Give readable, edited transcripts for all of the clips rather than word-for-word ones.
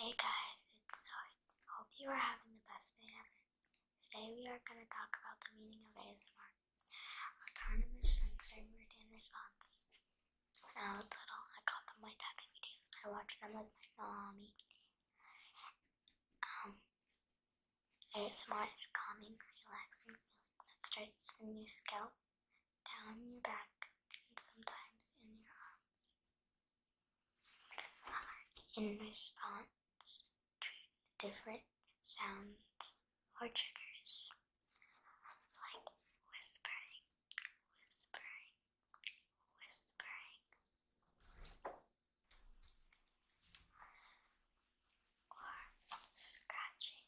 Hey guys, it's Zoe. Hope you are having the best day ever. Today we are going to talk about the meaning of ASMR, autonomous sensory word and response. When I was little, I called them my tapping videos. I watched them with my mommy. ASMR is calming, relaxing feeling that starts in your scalp, down your back, and sometimes in your arms. In response to different sounds or triggers, like whispering, whispering, whispering, or scratching.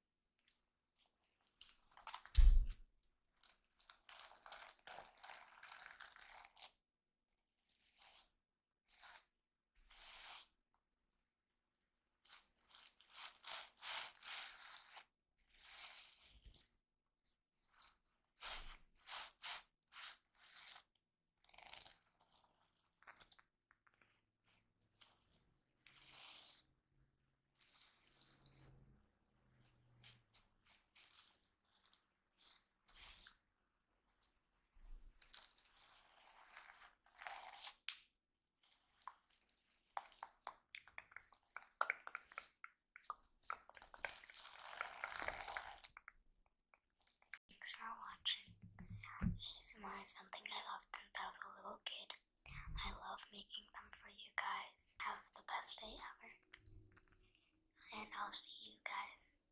Thanks for watching. ASMR is something I loved since I was a little kid. I love making them for you guys. Have the best day ever. And I'll see you guys